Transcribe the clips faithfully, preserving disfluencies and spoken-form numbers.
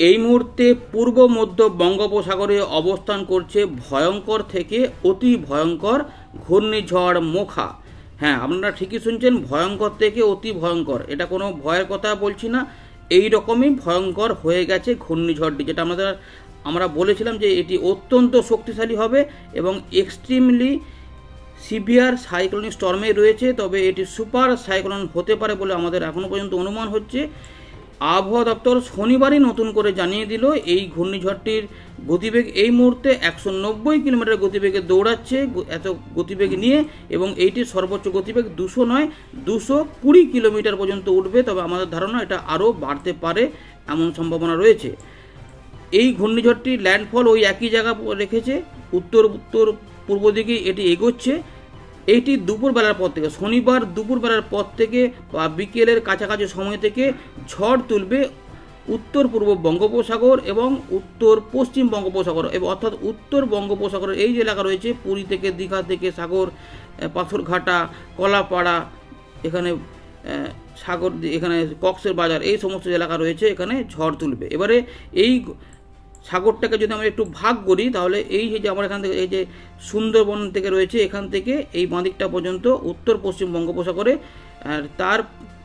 এই মুহূর্তে পূর্ব মধ্য বঙ্গোপসাগরে অবস্থান করছে ভয়ঙ্কর থেকে অতি ভয়ঙ্কর ঘূর্ণিঝড় মোখা। হ্যাঁ, আপনারা ঠিকই শুনছেন, ভয়ঙ্কর থেকে অতি ভয়ঙ্কর। এটা কোনো ভয়ের কথা বলছি না, এই রকমই ভয়ঙ্কর হয়ে গেছে ঘূর্ণিঝড়টি, যেটা আমাদের আমরা বলেছিলাম যে এটি অত্যন্ত শক্তিশালী হবে এবং এক্সট্রিমলি সিভিয়ার সাইক্লোনিক স্টর্মে রয়েছে। তবে এটি সুপার সাইক্লোন হতে পারে বলে আমাদের এখনও পর্যন্ত অনুমান হচ্ছে। আবহাওয়া দপ্তর শনিবারই নতুন করে জানিয়ে দিল এই ঘূর্ণিঝড়টির গতিবেগ এই মুহূর্তে একশো নব্বই কিলোমিটার গতিবেগে দৌড়াচ্ছে, এত গতিবেগ নিয়ে, এবং এইটির সর্বোচ্চ গতিবেগ দুশো নয় দুশো কুড়ি কিলোমিটার পর্যন্ত উঠবে। তবে আমাদের ধারণা এটা আরও বাড়তে পারে, এমন সম্ভাবনা রয়েছে। এই ঘূর্ণিঝড়টি ল্যান্ডফল ওই একই জায়গা রেখেছে, উত্তর উত্তর পূর্ব দিকে এটি এগোচ্ছে। এইটি দুপুরবেলার পর থেকে, শনিবার দুপুরবেলার পর থেকে বা বিকেলের কাছাকাছি সময় থেকে ঝড় তুলবে উত্তর পূর্ব বঙ্গোপসাগর এবং উত্তর পশ্চিম বঙ্গোপসাগর, এবং অর্থাৎ উত্তর বঙ্গোপসাগরের এই যে এলাকা রয়েছে, পুরী থেকে দীঘা থেকে সাগর, পাথরঘাটা, কলাপাড়া, এখানে সাগর, এখানে কক্সের বাজার, এই সমস্ত এলাকা রয়েছে, এখানে ঝড় তুলবে। এবারে এই সাগরটাকে যদি আমরা একটু ভাগ করি, তাহলে এই যে আমার এখান থেকে এই যে সুন্দরবন থেকে রয়েছে, এখান থেকে এই বাঁদিকটা পর্যন্ত উত্তর পশ্চিম বঙ্গোপসাগরে, আর তার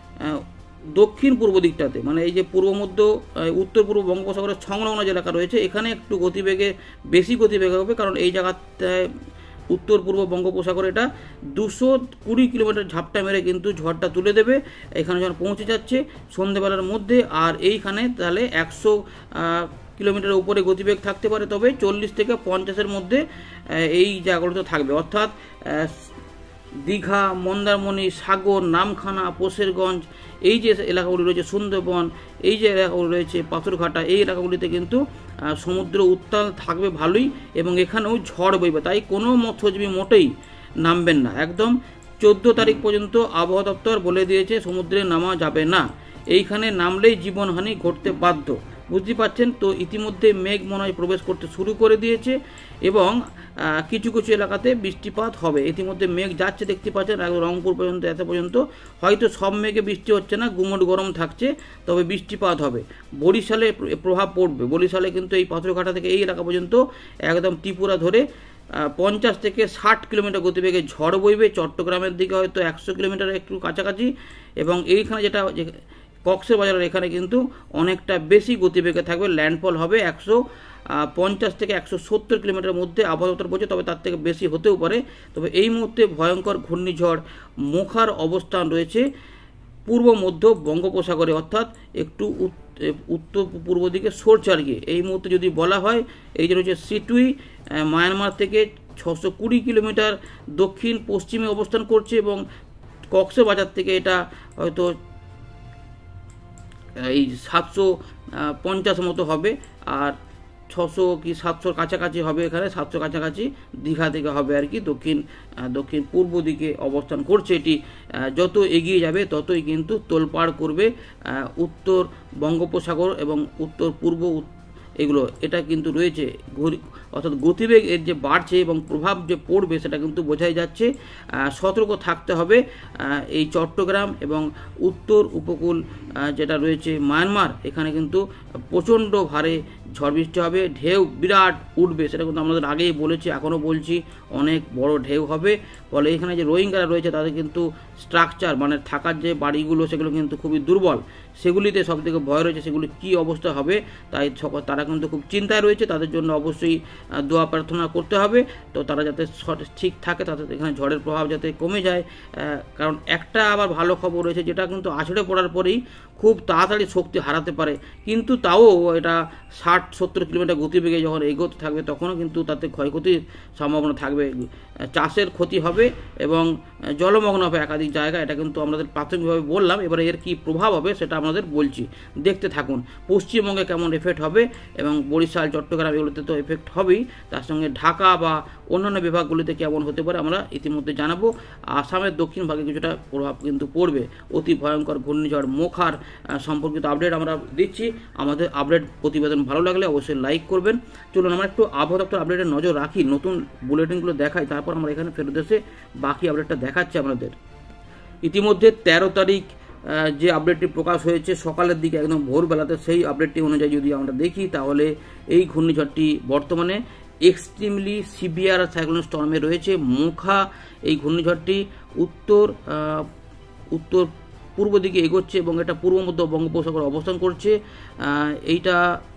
দক্ষিণ পূর্ব দিকটাতে, মানে এই যে পূর্ব মধ্য উত্তর পূর্ব বঙ্গোপসাগরের সংলগ্ন যে এলাকা রয়েছে, এখানে একটু গতিবেগে বেশি গতিবেগ হবে, কারণ এই জায়গাটায় উত্তর পূর্ব বঙ্গোপসাগরে এটা দুশো কুড়ি কিলোমিটার ঝাপটা মেরে কিন্তু ঝড়টা তুলে দেবে। এখানে যখন পৌঁছে যাচ্ছে সন্ধ্যেবেলার মধ্যে, আর এইখানে তাহলে একশো কিলোমিটারের উপরে গতিবেগ থাকতে পারে, তবে চল্লিশ থেকে পঞ্চাশের মধ্যে এই জায়গাগুলোতে থাকবে। অর্থাৎ দীঘা, মন্দারমণি, সাগর, নামখানা, পোশেরগঞ্জ, এই যে এলাকাগুলি রয়েছে, সুন্দরবন, এই যে এলাকাগুলি রয়েছে, পাথরঘাটা, এই এলাকাগুলিতে কিন্তু সমুদ্র উত্তাল থাকবে ভালোই, এবং এখানেও ঝড় বইবে। তাই কোনো মৎস্যজীবী মোটেই নামবেন না। একদম চোদ্দো তারিখ পর্যন্ত আবহাওয়া দপ্তর বলে দিয়েছে সমুদ্রে নামা যাবে না। এইখানে নামলেই জীবনহানি ঘটতে বাধ্য। বুঝতে পারছেন তো, ইতিমধ্যে মেঘ মনে হয় প্রবেশ করতে শুরু করে দিয়েছে এবং কিছু কিছু এলাকাতে বৃষ্টিপাত হবে। ইতিমধ্যে মেঘ যাচ্ছে, দেখতে পাচ্ছেন, একদম রংপুর পর্যন্ত, এত পর্যন্ত। হয়তো সব মেঘে বৃষ্টি হচ্ছে না, গুমট গরম থাকছে, তবে বৃষ্টিপাত হবে। বরিশালে প্রভাব পড়বে। বরিশালে কিন্তু এই পাথরঘাটা থেকে এই এলাকা পর্যন্ত একদম ত্রিপুরা ধরে পঞ্চাশ থেকে ষাট কিলোমিটার গতিবেগে ঝড় বইবে। চট্টগ্রামের দিকে হয়তো একশো কিলোমিটার একটু কাছাকাছি, এবং এইখানে যেটা কক্সের বাজারের এখানে কিন্তু অনেকটা বেশি গতিবেগে থাকবে। ল্যান্ডফল হবে একশো পঞ্চাশ থেকে একশো সত্তর কিলোমিটারের মধ্যে আবহাওয়া দপ্তর বলছে, তবে তার থেকে বেশি হতেও পারে। তবে এই মুহূর্তে ভয়ঙ্কর ঘূর্ণিঝড় মোখার অবস্থান রয়েছে পূর্ব মধ্য বঙ্গোপসাগরে, অর্থাৎ একটু উত্তর পূর্ব দিকে সরছে আর কি। এই মুহূর্তে যদি বলা হয়, এই যে রয়েছে সিটুই, মায়ানমার থেকে ছশো কুড়ি কিলোমিটার দক্ষিণ পশ্চিমে অবস্থান করছে, এবং কক্সের বাজার থেকে এটা হয়তো এই সাতশো পঞ্চাশ মতো হবে, আর ছশো কি সাতশোর কাছাকাছি হবে, এখানে সাতশো কাছাকাছি দীঘা থেকে হবে আর কি। দক্ষিণ দক্ষিণ পূর্ব দিকে অবস্থান করছে এটি। যত এগিয়ে যাবে ততই কিন্তু তোলপাড় করবে উত্তর বঙ্গোপসাগর এবং উত্তর পূর্ব এগুলো। এটা কিন্তু রয়েছে, অর্থাৎ গতিবেগ এর যে বাড়ছে এবং প্রভাব যে পড়বে সেটা কিন্তু বোঝাই যাচ্ছে। সতর্ক থাকতে হবে এই চট্টগ্রাম এবং উত্তর উপকূল যেটা রয়েছে মায়ানমার, এখানে কিন্তু প্রচণ্ড ভারে ঝড় বৃষ্টি হবে, ঢেউ বিরাট উঠবে, সেটা কিন্তু আমাদের আগেই বলেছি, এখনও বলছি, অনেক বড় ঢেউ হবে। ফলে এখানে যে রোহিঙ্গারা রয়েছে তাদের কিন্তু স্ট্রাকচার, মানে থাকার যে বাড়িগুলো, সেগুলো কিন্তু খুবই দুর্বল, সেগুলিতে সব থেকে ভয় রয়েছে, সেগুলি কী অবস্থা হবে, তাই তারা কিন্তু খুব চিন্তায় রয়েছে। তাদের জন্য অবশ্যই দোয়া প্রার্থনা করতে হবে, তো তারা যাতে ঠিক থাকে, তাদের এখানে ঝড়ের প্রভাব যাতে কমে যায়। কারণ একটা আবার ভালো খবর রয়েছে, যেটা কিন্তু আছড়ে পড়ার পরেই খুব তাড়াতাড়ি শক্তি হারাতে পারে, কিন্তু তাও এটা ষাট সত্তর কিলোমিটার গতিবেগে যখন এগোতে থাকবে, তখনও কিন্তু তাতে ক্ষয়ক্ষতির সম্ভাবনা থাকবে। চাষের ক্ষতি হবে এবং জলমগ্ন হবে একাধিক জায়গা, এটা কিন্তু আমাদের প্রাথমিকভাবে বললাম। এবারে এর কী প্রভাব হবে সেটা আমাদের বলছি, দেখতে থাকুন। পশ্চিমবঙ্গে কেমন এফেক্ট হবে, এবং বরিশাল, চট্টগ্রাম এগুলোতে তো এফেক্ট হবেই, তার সঙ্গে ঢাকা বা অন্যান্য বিভাগগুলিতে কেমন হতে পারে আমরা ইতিমধ্যে জানাবো। আসামের দক্ষিণ ভাগে কিছুটা প্রভাব কিন্তু পড়বে। অতি ভয়ঙ্কর ঘূর্ণিঝড় মোখার সম্পর্কিত আপডেট আমরা দিচ্ছি। আমাদের আপডেট প্রতিবেদন ভালো লাগলে অবশ্যই লাইক করবেন। চলুন আমরা একটু আবহাওয়া দপ্তর আপডেটের নজর রাখি, নতুন বুলেটিনগুলো দেখাই, তারপর আমরা এখানে ফেরত এসে বাকি আপডেটটা দেখাচ্ছি আপনাদের। ইতিমধ্যে তেরো তারিখ যে আপডেটটি প্রকাশ হয়েছে সকালের দিকে একদম ভোরবেলাতে, সেই আপডেটটি অনুযায়ী যদি আমরা দেখি তাহলে এই ঘূর্ণিঝড়টি বর্তমানে এক্সট্রিমলি সিভিয়ার সাইক্লোন স্টর্মে রয়েছে। মোখা এই ঘূর্ণিঝড়টি উত্তর উত্তর পূর্ব দিকে এগোচ্ছে এবং এটা পূর্ব মধ্য বঙ্গোপসাগরে অবস্থান করছে। এইটা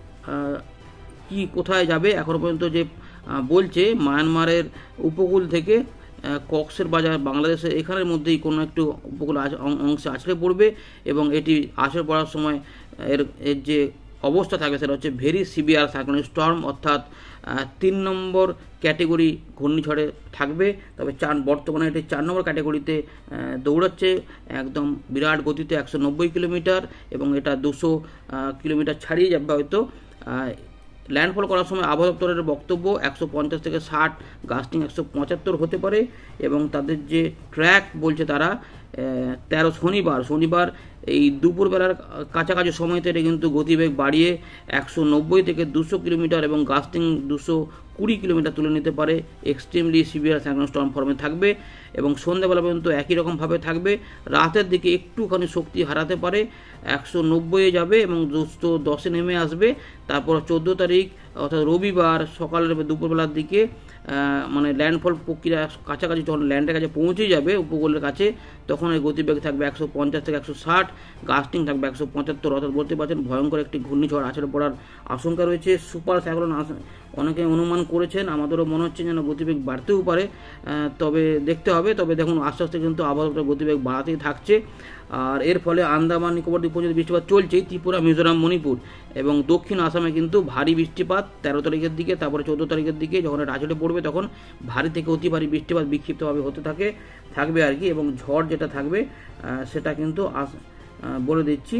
কি কোথায় যাবে এখনও পর্যন্ত যে বলছে, মায়ানমারের উপকূল থেকে কক্সের বাজার বাংলাদেশে এখানের মধ্যেই কোনো একটু উপকূল অংশে আছড়ে পড়বে এবং এটি আছড়ে পড়ার সময় এর এর যে অবস্থা থাকবে সেটা হচ্ছে ভেরি সিভিয়ার সাইক্লোন স্টর্ম, অর্থাৎ তিন নম্বর ক্যাটেগরি ঘূর্ণিঝড়ে থাকবে। তবে চার বর্তমানে এটি চার নম্বর ক্যাটেগরিতে দৌড়াচ্ছে একদম বিরাট গতিতে একশো নব্বই কিলোমিটার এবং এটা দুশো কিলোমিটার ছাড়িয়ে যাবে হয়তো। ল্যান্ডফল করার সময় আবহাওয়া দপ্তরের বক্তব্য একশো পঞ্চাশ থেকে ষাট, গাস্টিং একশো পঁচাত্তর হতে পারে এবং তাদের যে ট্র্যাক বলছে তারা তেরো শনিবার শনিবার এই দুপুরবেলার কাছাকাছি সময়তে এটা কিন্তু গতিবেগ বাড়িয়ে একশো নব্বই থেকে দুশো কিলোমিটার এবং গাস্টিং দুশো কুড়ি কিলোমিটার তুলে নিতে পারে। এক্সট্রিমলি সিভিয়ার সাইক্লোন স্টর্ম ফর্মে থাকবে এবং সন্ধ্যাবেলা পর্যন্ত একই রকমভাবে থাকবে। রাতের দিকে একটুখানি শক্তি হারাতে পারে, একশো নব্বইয়ে যাবে এবং দুশো দশে নেমে আসবে। তারপর চোদ্দো তারিখ অর্থাৎ রবিবার সকালের দুপুরবেলার দিকে মানে ল্যান্ডফল প্রক্রিয়া কাছাকাছি যখন ল্যান্ডের কাছে পৌঁছে যাবে উপকূলের কাছে, তখন এই গতিবেগ থাকবে একশো পঞ্চাশ থেকে একশো ষাট, গাস্টিং থাকবে একশো পঁচাত্তর। অর্থাৎ বলতে পারছেন ভয়ঙ্কর একটি ঘূর্ণিঝড় আছড়ে পড়ার আশঙ্কা রয়েছে। সুপার সাইক্লোন অনেকে অনুমান করেছেন, আমাদেরও মনে হচ্ছে যেন গতিবেগ বাড়তেও পারে, তবে দেখতে হবে। তবে দেখুন আস্তে আস্তে কিন্তু আবহাওয়া গতিবেগ বাড়াতেই থাকছে আর এর ফলে আন্দামান নিকোবর দ্বীপপুঞ্জে বৃষ্টিপাত চলছেই। ত্রিপুরা, মিজোরাম, মণিপুর এবং দক্ষিণ আসামে কিন্তু ভারী বৃষ্টিপাত তেরো তারিখের দিকে, তারপরে চৌদ্দ তারিখের দিকে যখন এটা আছড়ে পড়বে তখন ভারী থেকে অতি ভারী বৃষ্টিপাত বিক্ষিপ্তভাবে হতে থাকে থাকবে আর কি। এবং ঝড় যেটা থাকবে সেটা কিন্তু বলে দিচ্ছি,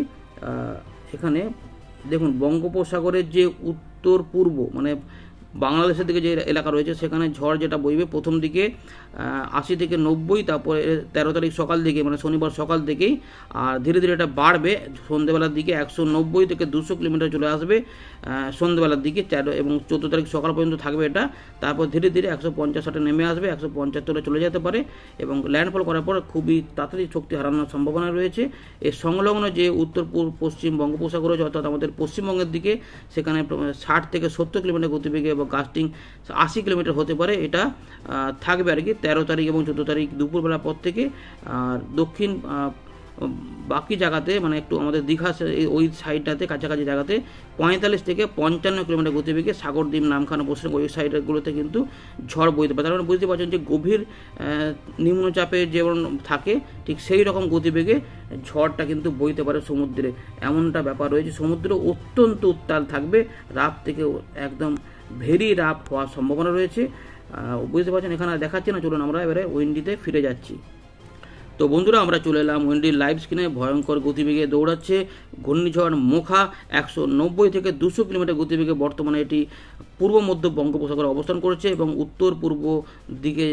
এখানে দেখুন বঙ্গোপসাগরের যে উত্তর পূর্ব মানে বাংলাদেশের দিকে যে এলাকা রয়েছে সেখানে ঝড় যেটা বইবে প্রথম দিকে আশি থেকে নব্বই, তারপরে তেরো তারিখ সকাল দিকে মানে শনিবার সকাল থেকেই, আর ধীরে ধীরে এটা বাড়বে সন্ধ্যেবেলার দিকে একশো নব্বই থেকে দুশো কিলোমিটার চলে আসবে সন্ধ্যেবেলার দিকে তেরো এবং চোদ্দো তারিখ সকাল পর্যন্ত থাকবে এটা। তারপর ধীরে ধীরে একশো পঞ্চাশ ষাটে নেমে আসবে, একশো পঞ্চাত্তরে চলে যেতে পারে এবং ল্যান্ডফল করার পর খুবই তাড়াতাড়ি শক্তি হারানোর সম্ভাবনা রয়েছে। এর সংলগ্ন যে উত্তর পূর্ব পশ্চিম বঙ্গোপসাগর রয়েছে অর্থাৎ আমাদের পশ্চিমবঙ্গের দিকে, সেখানে ষাট থেকে সত্তর কিলোমিটার গতিবেগে এবং গাস্টিং আশি কিলোমিটার হতে পারে এটা থাকবে আর কি তেরো তারিখ এবং চোদ্দো তারিখ দুপুরবেলার পর থেকে। আর দক্ষিণ বাকি জায়গাতে মানে একটু আমাদের দীঘা ওই সাইডটাতে কাছাকাছি জায়গাতে পঁয়তাল্লিশ থেকে পঞ্চান্ন কিলোমিটার গতিবেগে সাগরদ্বীপ, নামখানা, পশ্চিম ওই সাইডগুলোতে কিন্তু ঝড় বইতে পারে। তার মানে বুঝতে পারছেন যে গভীর নিম্নচাপে যেমন থাকে ঠিক সেই রকম গতিবেগে ঝড়টা কিন্তু বইতে পারে সমুদ্রে, এমনটা ব্যাপার রয়েছে। সমুদ্র অত্যন্ত উত্তাল থাকবে, রাত থেকে একদম ভেরি রাফ হওয়ার সম্ভাবনা রয়েছে। বুঝতে পারছেন এখানে দেখাচ্ছে না, চলুন আমরা এবারে উইন্ডিতে ফিরে যাচ্ছি। তো বন্ধুরা আমরা চলে এলাম উইন্ডির লাইভ স্ক্রিনে। ভয়ঙ্কর গতিবেগে দৌড়াচ্ছে ঘূর্ণিঝড় মোখা, একশো নব্বই থেকে দুশো কিলোমিটার গতিবেগে বর্তমানে এটি পূর্ব মধ্য বঙ্গোপসাগরে অবস্থান করেছে এবং উত্তর পূর্ব দিকে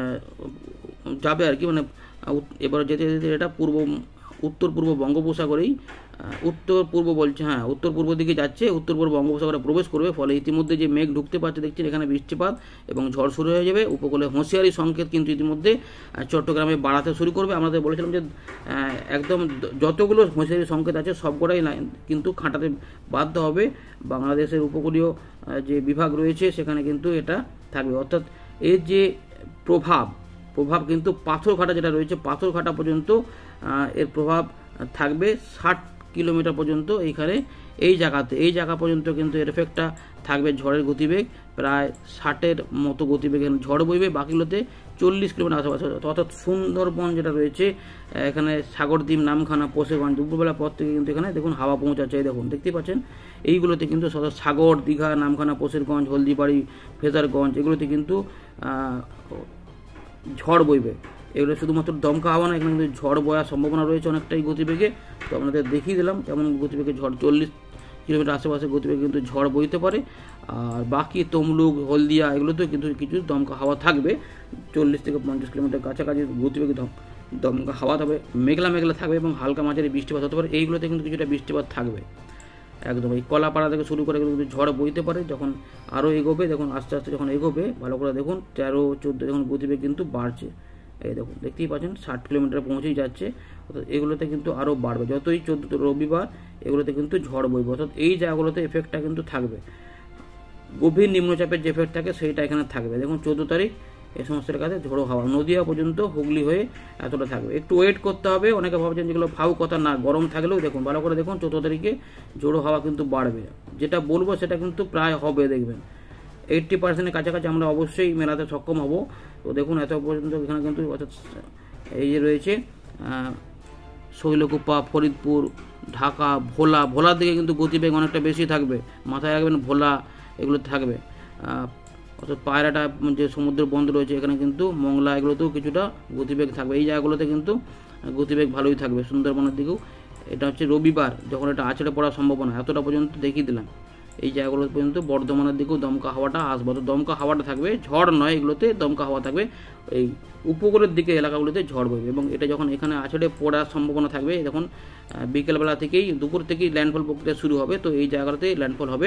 যাবে আর কি, মানে এবার যেতে যেতে এটা পূর্ব উত্তর পূর্ব বঙ্গোপসাগরেই উত্তর পূর্ব বলছে হ্যাঁ উত্তর পূর্ব দিকে যাচ্ছে, উত্তর পূর্ব বঙ্গোপসাগরে প্রবেশ করবে। ফলে ইতিমধ্যে যে মেঘ ঢুকতে পারছে দেখছেন এখানে বৃষ্টিপাত এবং ঝড় শুরু হয়ে যাবে। উপকূলে হুঁশিয়ারি সংকেত কিন্তু ইতিমধ্যে চট্টগ্রামে বাড়াতে শুরু করবে। আমাদের বলেছিলাম যে একদম যতগুলো হুঁশিয়ারি সংকেত আছে সবকটাই কিন্তু খাটাতে বাধ্য হবে। বাংলাদেশের উপকূলীয় যে বিভাগ রয়েছে সেখানে কিন্তু এটা থাকবে, অর্থাৎ এর যে প্রভাব প্রভাব কিন্তু পাথরঘাটা যেটা রয়েছে পাথরঘাটা পর্যন্ত এর প্রভাব থাকবে ষাট কিলোমিটার পর্যন্ত। এইখানে এই জায়গাতে এই জায়গা পর্যন্ত কিন্তু এর এফেক্টটা থাকবে। ঝড়ের গতিবেগ প্রায় ষাটের মতো গতিবেগ ঝড় বইবে, বাকিগুলোতে চল্লিশ কিলোমিটার আশেপাশে। অর্থাৎ সুন্দরবন যেটা রয়েছে এখানে সাগরদ্বীপ, নামখানা, পশেগঞ্জ দুপুরবেলা পর থেকে কিন্তু এখানে দেখুন হাওয়া পৌঁছাচ্ছে, দেখুন দেখতে পাচ্ছেন এইগুলোতে কিন্তু সাগর, দীঘা, নামখানা, পশেরগঞ্জ, হলদিবাড়ি, ফেজারগঞ্জ এগুলোতে কিন্তু ঝড় বইবে। এগুলো শুধুমাত্র দমকা হাওয়া না, এখানে কিন্তু ঝড় বয়ার সম্ভাবনা রয়েছে অনেকটাই গতিবেগে। তো আপনাদের দেখিয়ে দিলাম কেমন গতিবেগে ঝড়, চল্লিশ কিলোমিটার আশেপাশে গতিবেগে কিন্তু ঝড় বইতে পারে। আর বাকি তমলুক, হলদিয়া এগুলোতেও কিন্তু কিছু দমকা হাওয়া থাকবে, চল্লিশ থেকে পঞ্চাশ কিলোমিটার কাছাকাছি গতিবেগে দম দমকা হাওয়া তবে মেঘলা মেঘলা থাকবে এবং হালকা মাঝারি বৃষ্টিপাত হতে পারে। এইগুলোতে কিন্তু কিছুটা বৃষ্টিপাত থাকবে একদম। এই কলাপাড়া থেকে শুরু করে কিন্তু ঝড় বইতে পারে। যখন আরও এগোবে দেখুন আস্তে আস্তে যখন এগোবে ভালো করে দেখুন তেরো চোদ্দো যখন গতিবেগ কিন্তু বাড়ছে, এই দেখুন দেখতেই পাচ্ছেন ষাট কিলোমিটার পৌঁছেই যাচ্ছে। অর্থাৎ এগুলোতে কিন্তু আরও বাড়বে, যতই চোদ্দ রবিবার এগুলোতে কিন্তু ঝড় বইবে, অর্থাৎ এই জায়গাগুলোতে এফেক্টটা কিন্তু থাকবে। গভীর নিম্নচাপের যে এফেক্ট থাকে সেইটা এখানে থাকবে। দেখুন চোদ্দো তারিখ এই সমস্ত এলাকাতে ঝোড়ো হাওয়া নদিয়া পর্যন্ত হুগলি হয়ে এতটা থাকবে। একটু ওয়েট করতে হবে, অনেকে ভাবছেন যেগুলো ফাউ কথা না, গরম থাকলেও দেখুন ভালো করে দেখুন চোদ্দো তারিখে ঝোড়ো হাওয়া কিন্তু বাড়বে। যেটা বলবো সেটা কিন্তু প্রায় হবে, দেখবেন এইট্টি পার্সেন্টের কাছাকাছি আমরা অবশ্যই মেলাতে সক্ষম হব। তো দেখুন এত পর্যন্ত এখানে কিন্তু অর্থাৎ এই যে রয়েছে শৈলকুপা, ফরিদপুর, ঢাকা, ভোলা, ভোলার দিকে কিন্তু গতিবেগ অনেকটা বেশি থাকবে, মাথায় রাখবেন ভোলা এগুলো থাকবে। অর্থাৎ পায়রাটা যে সমুদ্র বন্দর রয়েছে এখানে কিন্তু মংলা এগুলোতেও কিছুটা গতিবেগ থাকবে, এই জায়গাগুলোতে কিন্তু গতিবেগ ভালোই থাকবে। সুন্দরবনের দিকেও এটা হচ্ছে রবিবার যখন এটা আছড়ে পড়ার সম্ভাবনা, এতটা পর্যন্ত দেখিয়ে দিলাম। এই জায়গাগুলো পর্যন্ত বর্ধমানের দিকেও দমকা হাওয়াটা আসবে, তো দমকা হাওয়াটা থাকবে, ঝড় নয়, এগুলোতে দমকা হাওয়া থাকবে। এই উপকূলের দিকে এলাকাগুলোতে ঝড় বইবে এবং এটা যখন এখানে আছড়ে পড়ার সম্ভাবনা থাকবে, যখন বিকেলবেলা থেকেই দুপুর থেকেই ল্যান্ডফল প্রক্রিয়া শুরু হবে, তো এই জায়গাতে ল্যান্ডফল হবে।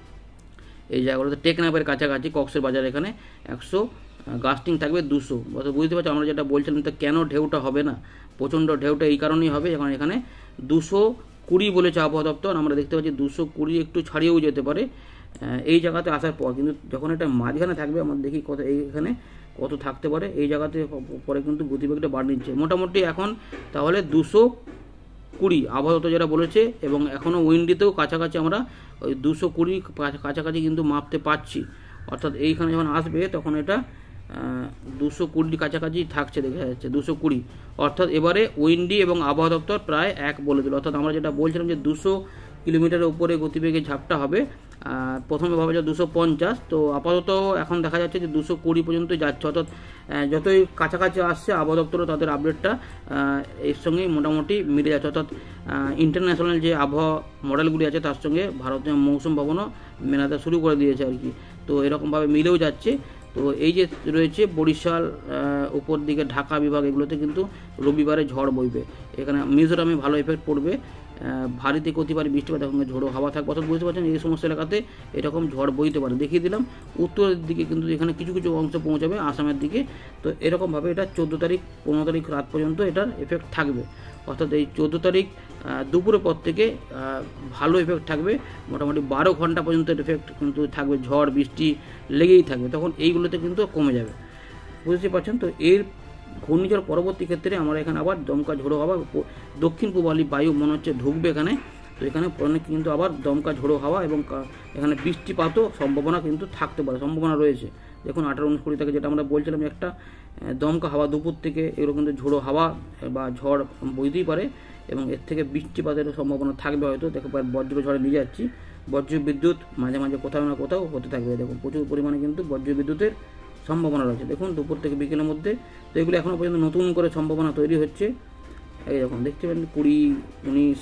এই জায়গাগুলোতে টেকনাফের কাছাকাছি কক্সের বাজার এখানে একশো, গাস্টিং থাকবে দুশো। অর্থাৎ বুঝতে পারছি আমরা যেটা বলছিলাম, তো কেন ঢেউটা হবে না, প্রচণ্ড ঢেউটা এই কারণেই হবে যখন এখানে দুশো কুড়ি বলেছে আবহাওয়া দপ্তর, আমরা দেখতে পাচ্ছি দুশো কুড়ি একটু ছাড়িয়েও যেতে পারে এই জায়গাতে আসার পর। কিন্তু যখন এটা মাঝখানে থাকবে আমরা দেখি কত এইখানে কত থাকতে পারে, এই জায়গাতে পরে কিন্তু গতিবেগটা বাড় নিচ্ছে মোটামুটি এখন তাহলে দুশো কুড়ি আবহাওয়া দপ্তর যেটা বলেছে, এবং এখনও উইন্ডিতেও কাছাকাছি আমরা ওই দুশো কুড়ি কাছাকাছি কিন্তু মাপতে পারছি। অর্থাৎ এইখানে যখন আসবে তখন এটা দুশো কুড়ির কাছাকাছি থাকছে, দেখা যাচ্ছে দুশো কুড়ি। অর্থাৎ এবারে উইন্ডি এবং আবহাওয়া দপ্তর প্রায় এক বলে দিল। অর্থাৎ আমরা যেটা বলছিলাম যে দুশো কিলোমিটারের উপরে গতিবেগে ঝাপটা হবে, প্রথমে ভাবা যায় দুশো পঞ্চাশ, তো আপাতত এখন দেখা যাচ্ছে যে দুশো কুড়ি পর্যন্ত যাচ্ছে। অর্থাৎ যতই কাছাকাছি আসছে আবহাওয়া দপ্তরও তাদের আপডেটটা এর সঙ্গে মোটামুটি মিলে যাচ্ছে। অর্থাৎ ইন্টারন্যাশনাল যে আবহাওয়া মডেলগুলি আছে তার সঙ্গে ভারতীয় মৌসুম ভবনও মেলাতে শুরু করে দিয়েছে আর কি, তো এরকমভাবে মিলেও যাচ্ছে। তো এই যে রয়েছে বরিশাল, উপর দিকে ঢাকা বিভাগ, এগুলোতে কিন্তু রবিবারে ঝড় বইবে। এখানে মিজোরামে ভালো এফেক্ট পড়বে, ভারী থেকে অতি ভারী বৃষ্টিপাত এবং ঝোড়ো হাওয়া থাকবে। অর্থাৎ বুঝতে পারছেন এই সমস্ত এলাকাতে এরকম ঝড় বইতে পারে। দেখিয়ে দিলাম উত্তরের দিকে কিন্তু এখানে কিছু কিছু অংশ পৌঁছাবে আসামের দিকে। তো এরকমভাবে এটা চোদ্দো তারিখ পনেরো তারিখ রাত পর্যন্ত এটার এফেক্ট থাকবে। অর্থাৎ এই চোদ্দো তারিখ দুপুরের পর থেকে ভালো এফেক্ট থাকবে, মোটামুটি বারো ঘন্টা পর্যন্ত এফেক্ট কিন্তু থাকবে, ঝড় বৃষ্টি লেগেই থাকবে। তখন এইগুলোতে কিন্তু কমে যাবে, বুঝতে পারছেন। তো এর ঘূর্ণিঝড় পরবর্তী ক্ষেত্রে আমরা এখানে আবার দমকা ঝোড়ো হাওয়া, দক্ষিণ পূবালি বায়ু মনে হচ্ছে ঢুকবে এখানে, তো এখানে অনেক কিন্তু আবার দমকা ঝোড়ো হাওয়া এবং এখানে বৃষ্টিপাতও সম্ভাবনা কিন্তু থাকতে পারে, সম্ভাবনা রয়েছে। দেখুন আঠারো উনিশ কুড়ি থেকে যেটা আমরা বলছিলাম একটা দমকা হাওয়া দুপুর থেকে এগুলো কিন্তু ঝোড়ো হাওয়া বা ঝড় বইতেই পারে এবং এর থেকে বৃষ্টিপাতের সম্ভাবনা থাকবে হয়তো। দেখো বজ্র ঝড়ে নিয়ে যাচ্ছি, বজ্র বিদ্যুৎ মাঝে মাঝে কোথাও না কোথাও হতে থাকবে। দেখুন প্রচুর পরিমাণে কিন্তু বজ্র বিদ্যুতের সম্ভাবনা রয়েছে দেখুন দুপুর থেকে বিকেলের মধ্যে। তো এগুলো এখনও পর্যন্ত নতুন করে সম্ভাবনা তৈরি হচ্ছে। এই দেখুন দেখতে পাবেন কুড়ি উনিশ,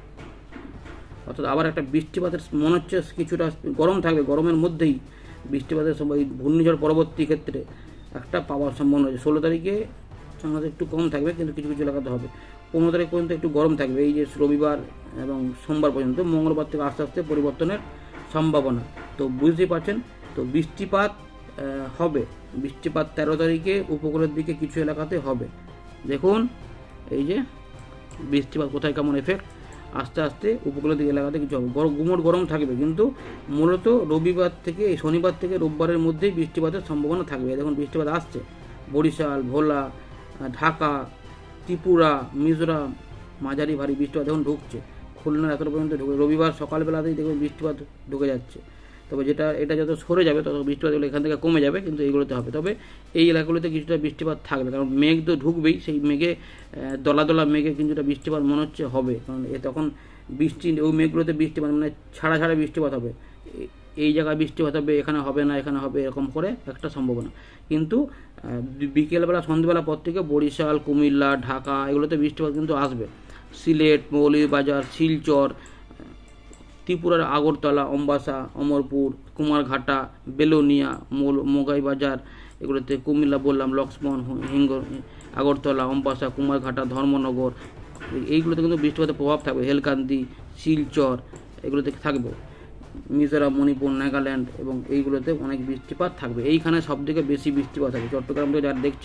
অর্থাৎ আবার একটা বৃষ্টিপাতের মনে হচ্ছে কিছুটা গরম থাকবে, গরমের মধ্যেই বৃষ্টিপাতের সময় ঘূর্ণিঝড় পরবর্তী ক্ষেত্রে একটা পাওয়ার সম্ভাবনা রয়েছে। ষোলো তারিখে আমাদের একটু কম থাকবে কিন্তু কিছু কিছু এলাকাতে হবে। পনেরো তারিখ পর্যন্ত একটু গরম থাকবে, এই যে রবিবার এবং সোমবার পর্যন্ত। মঙ্গলবার থেকে আস্তে আস্তে পরিবর্তনের সম্ভাবনা, তো বুঝতেই পারছেন। তো বৃষ্টিপাত হবে, বৃষ্টিপাত তেরো তারিখে উপকূলের দিকে কিছু এলাকাতে হবে। দেখুন এই যে বৃষ্টিপাত কোথায় কেমন এফেক্ট, আস্তে আস্তে উপকূলের দিকে এলাকাতে কিছু হবে। গরম গুমোট গরম থাকবে, কিন্তু মূলত রবিবার থেকে শনিবার থেকে রোববারের মধ্যেই বৃষ্টিপাতের সম্ভাবনা থাকবে। দেখুন বৃষ্টিপাত আসছে বরিশাল, ভোলা, ঢাকা, ত্রিপুরা, মিজোরাম, মাঝারি ভারী বৃষ্টিপাত এখন ঢুকছে। খুলনা এত পর্যন্ত ঢুকে রবিবার সকালবেলাতেই দেখবেন বৃষ্টিপাত ঢুকে যাচ্ছে। তবে যেটা এটা যত সরে যাবে তত বৃষ্টিপাতগুলো এখান থেকে কমে যাবে, কিন্তু এইগুলোতে হবে। তবে এই এলাকাগুলোতে কিছুটা বৃষ্টিপাত থাকবে, কারণ মেঘ তো ঢুকবেই, সেই মেঘে দলা দলা মেঘে কিছুটা বৃষ্টিপাত মনে হচ্ছে হবে, কারণ এ তখন বৃষ্টি ওই মেঘগুলোতে বৃষ্টিপাত মানে ছাড়া ছাড়া বৃষ্টিপাত হবে। এই জায়গায় বৃষ্টিপাত হবে, এখানে হবে না, এখানে হবে, এরকম করে একটা সম্ভাবনা। কিন্তু বিকেলবেলা সন্ধ্যেবেলা পর থেকে বরিশাল, কুমিল্লা, ঢাকা এগুলোতে বৃষ্টিপাত কিন্তু আসবে। সিলেট, মৌলভীবাজার, শিলচর, ত্রিপুরার আগরতলা, অম্বাসা, অমরপুর, কুমারঘাটা, বেলোনিয়া, মোগাইবাজার এগুলোতে, কুমিল্লা বললাম, লক্ষ্মণ, হিঙ্গ, আগরতলা, অম্বাসা, কুমারঘাটা, ধর্মনগর এইগুলোতে কিন্তু বৃষ্টিপাতের প্রভাব থাকবে। হেলকান্দি, শিলচর এগুলোতে থাকবে। মিজোরাম, মণিপুর, নাগাল্যান্ড এবং এইগুলোতে অনেক বৃষ্টিপাত থাকবে। এইখানে সবথেকে বেশি বৃষ্টিপাত হবে। চট্টগ্রাম থেকে যারা দেখছেন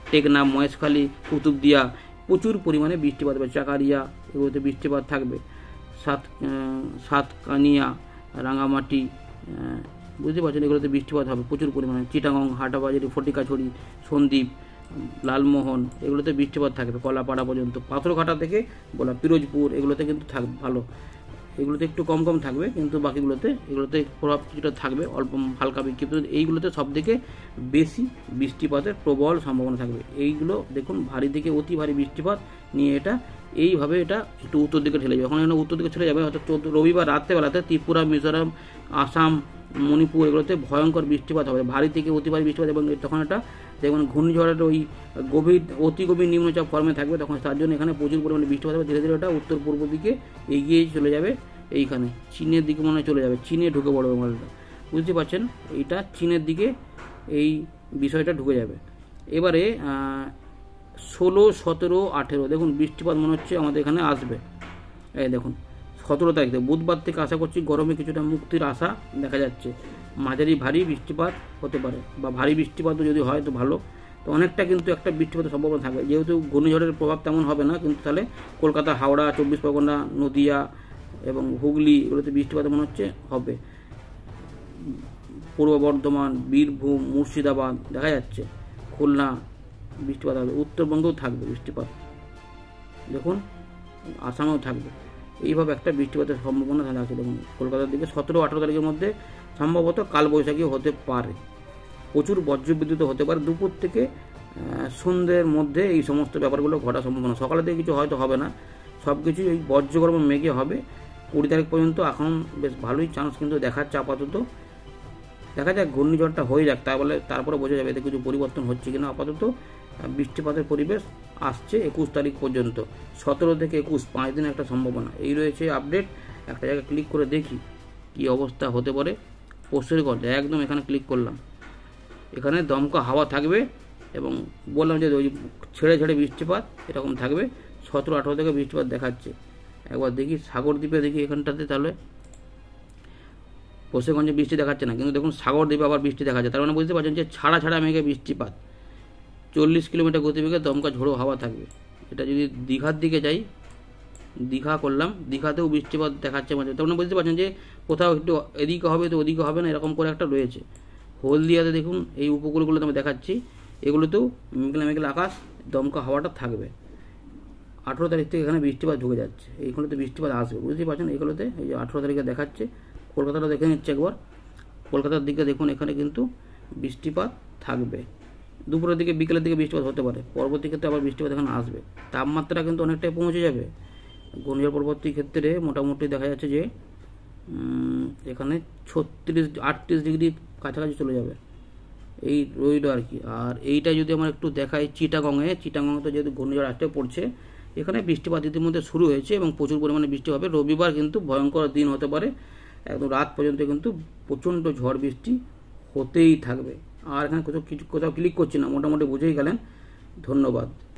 টেকনাফ, মহেশখালী, কুতুবদিয়া প্রচুর পরিমাণে বৃষ্টিপাত হবে। চাকারিয়া এগুলোতে বৃষ্টিপাত থাকবে। সাত সাতকানিয়া, রাঙামাটি, বুঝতে পারছেন, এগুলোতে বৃষ্টিপাত হবে প্রচুর পরিমাণে। চিটাগং, হাটাবাজারি, ফটিকাছড়ি, সন্দ্বীপ, লালমোহন এগুলোতে বৃষ্টিপাত থাকবে কলাপাড়া পর্যন্ত। পাথরঘাটা থেকে বলা পিরোজপুর এগুলোতে কিন্তু থাকবে ভালো, এগুলোতে একটু কম কম থাকবে, কিন্তু বাকিগুলোতে এগুলোতে প্রভাব কিছুটা থাকবে, অল্প হালকা বিক্ষিপ্ত। এইগুলোতে সব থেকে বেশি বৃষ্টিপাতের প্রবল সম্ভাবনা থাকবে। এইগুলো দেখুন ভারী থেকে অতি ভারী বৃষ্টিপাত নিয়ে এটা এইভাবে এটা একটু উত্তর দিকে ঠেলে যাবে। এখন এখানে উত্তর দিকে চলে যাবে, হয়তো রবিবার রাত্রেবেলাতে ত্রিপুরা, মিজোরাম, আসাম, মণিপুর এগুলোতে ভয়ঙ্কর বৃষ্টিপাত হবে, ভারী থেকে অতি ভারী বৃষ্টিপাত। এবং তখন এটা দেখবেন ঘূর্ণিঝড়ের ওই গভীর অতি গভীর নিম্নচাপ ফর্মে থাকবে, তখন তার জন্য এখানে প্রচুর পরিমাণে বৃষ্টিপাত হবে। ধীরে ধীরে ওটা উত্তর পূর্ব দিকে এগিয়ে চলে যাবে, এইখানে চীনের দিকে মনে হয় চলে যাবে, চীনে ঢুকে পড়বে মালটা, বুঝতে পারছেন, এইটা চীনের দিকে এই বিষয়টা ঢুকে যাবে। এবারে ষোলো, সতেরো, আঠেরো দেখুন বৃষ্টিপাত মনে হচ্ছে আমাদের এখানে আসবে। এই দেখুন সতেরো তারিখ থেকে বুধবার থেকে আশা করছি গরমে কিছুটা মুক্তির আশা দেখা যাচ্ছে। মাঝারি ভারী বৃষ্টিপাত হতে পারে, বা ভারী বৃষ্টিপাতও যদি হয় তো ভালো, তো অনেকটা কিন্তু একটা বৃষ্টিপাতের সম্ভাবনা থাকবে। যেহেতু ঘূর্ণিঝড়ের প্রভাব তেমন হবে না, কিন্তু তাহলে কলকাতা, হাওড়া, চব্বিশ পরগনা, নদিয়া এবং হুগলি এগুলোতে বৃষ্টিপাত মনে হচ্ছে হবে। পূর্ব বর্ধমান, বীরভূম, মুর্শিদাবাদ দেখা যাচ্ছে, খুলনা বৃষ্টিপাত হবে। উত্তরবঙ্গেও থাকবে বৃষ্টিপাত, দেখুন আসামেও থাকবে। এইভাবে একটা বৃষ্টিপাতের সম্ভাবনা তাহলে আছে। দেখুন কলকাতার দিকে সতেরো আঠেরো তারিখের মধ্যে সম্ভবত কালবৈশাখী হতে পারে, প্রচুর বজ্রবিদ্যুৎ হতে পারে। দুপুর থেকে সন্ধ্যের মধ্যে এই সমস্ত ব্যাপারগুলো ঘটার সম্ভাবনা। সকালের দিকে কিছু হয়তো হবে না, সব কিছু এই বজ্রগর্ভ মেঘে হবে। কুড়ি তারিখ পর্যন্ত এখন বেশ ভালোই চান্স কিন্তু দেখাচ্ছে আপাতত। দেখা যাক ঘূর্ণিঝড়টা হয়ে যাক, তার বলে তারপরে বোঝা যাবে এতে কিছু পরিবর্তন হচ্ছে কিনা। আপাতত বৃষ্টিপাতের পরিবেশ আসছে একুশ তারিখ পর্যন্ত, সতেরো থেকে একুশ পাঁচ দিনের একটা সম্ভাবনা। এই রয়েছে আপডেট। একটা জায়গায় ক্লিক করে দেখি কি অবস্থা হতে পারে। পোস্টের কথা একদম এখানে ক্লিক করলাম, এখানে দমকা হাওয়া থাকবে এবং বললাম যে ওই ছেড়ে ছেড়ে বৃষ্টিপাত এরকম থাকবে। সতেরো আঠেরো থেকে বৃষ্টিপাত দেখাচ্ছে। একবার দেখি সাগরদ্বীপে দেখি এখানটাতে, তাহলে পশ্চিমগঞ্জে বৃষ্টি দেখাচ্ছে না, কিন্তু দেখুন সাগরদ্বীপে আবার বৃষ্টি দেখাচ্ছে। তার মানে বুঝতে পারছেন যে ছাড়া ছাড়া মেঘে বৃষ্টিপাত, চল্লিশ কিলোমিটার গতিবেগে দমকা ঝোড়ো হাওয়া থাকবে। এটা যদি দীঘার দিকে যাই, দীঘা করলাম, দীঘাতেও বৃষ্টিপাত দেখাচ্ছে মাঝে। তার মানে বুঝতে পারছেন যে কোথাও একটু এদিকে হবে তো ওদিকে হবে না, এরকম করে একটা রয়েছে। হলদিয়াতে দেখুন এই উপকূলগুলোতে আমি দেখাচ্ছি, এগুলোতেও মেঘলা মেঘলা আকাশ, দমকা হাওয়াটা থাকবে। আঠেরো তারিখ থেকে এখানে বৃষ্টিপাত ঢুকে যাচ্ছে, এইগুলোতে বৃষ্টিপাত আসবে, বুঝতেই পারছেন। এইগুলোতে এই যে আঠেরো তারিখে দেখাচ্ছে, কলকাতাটা দেখে নিচ্ছে একবার। কলকাতার দিকে দেখুন এখানে কিন্তু বৃষ্টিপাত থাকবে, দুপুরের দিকে বিকেলের দিকে বৃষ্টিপাত হতে পারে। পরবর্তী ক্ষেত্রে আবার বৃষ্টিপাত এখানে আসবে, তাপমাত্রা কিন্তু অনেকটাই পৌঁছে যাবে। ঘূর্ণিঝড় পরবর্তী ক্ষেত্রে মোটামুটি দেখা যাচ্ছে যে এখানে ছত্রিশ আটত্রিশ ডিগ্রি কাছাকাছি চলে যাবে, এই রইল আর কি। আর এইটা যদি আমার একটু দেখাই চিটাগংয়ে, চিটাগংয়ে তো যেহেতু ঘূর্ণিঝড় আসতে পড়ছে, এখানে বৃষ্টিপাত ইতিমধ্যে শুরু হয়েছে এবং প্রচুর পরিমাণে বৃষ্টি হবে। রবিবার কিন্তু ভয়ঙ্কর দিন হতে পারে, একদম রাত পর্যন্ত কিন্তু প্রচণ্ড ঝড় বৃষ্টি হতেই থাকবে। আর এখানে কোথাও কিছু কোথাও ক্লিক করছি না, মোটামুটি বুঝেই গেলেন। ধন্যবাদ।